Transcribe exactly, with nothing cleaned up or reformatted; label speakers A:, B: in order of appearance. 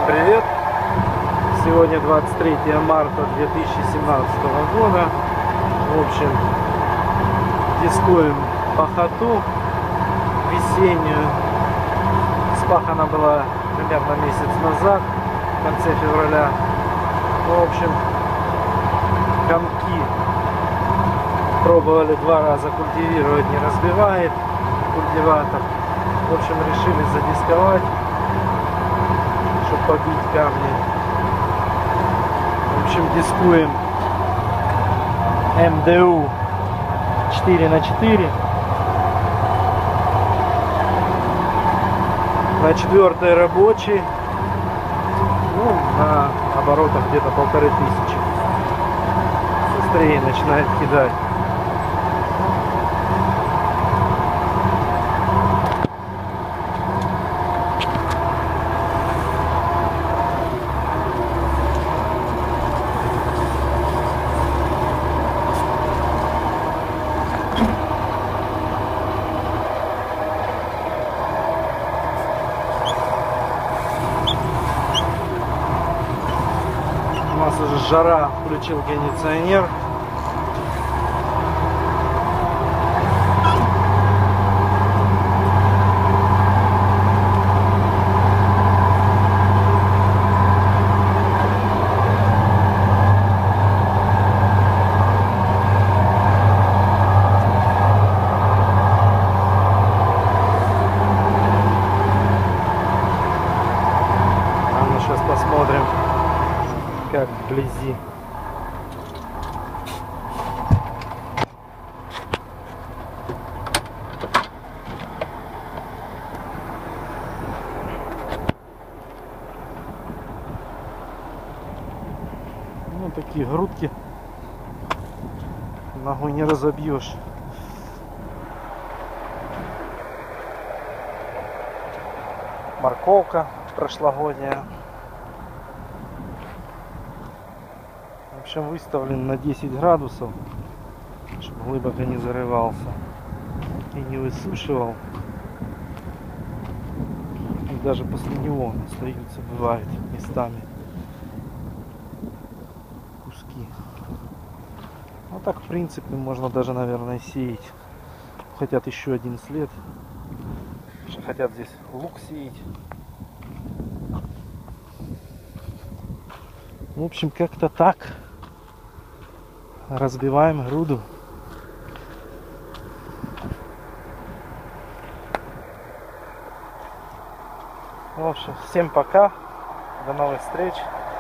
A: привет! Сегодня двадцать третье марта две тысячи семнадцатого года. В общем, дискуем пахоту весеннюю. Спахана была примерно месяц назад, в конце февраля. В общем, комки пробовали два раза культивировать, не разбивает культиватор. В общем, решили задисковать, чтобы побить камни. В общем, дискуем эм дэ у четыре на четыре. На четвертой рабочий. Ну, на оборотах где-то полторы тысячи. Быстрее начинает кидать. У нас уже жара, включил кондиционер. А ну сейчас посмотрим, как вблизи. Ну, такие грудки ногой не разобьешь. Морковка прошлогодняя. В общем, выставлен на десять градусов, чтобы глубоко не зарывался и не высушивал. И даже после него остаются, бывает, местами куски. Ну так, в принципе, можно даже, наверное, сеять. Хотят еще один след. Хотят здесь лук сеять. В общем, как-то так. Разбиваем груду. В общем, всем пока. До новых встреч.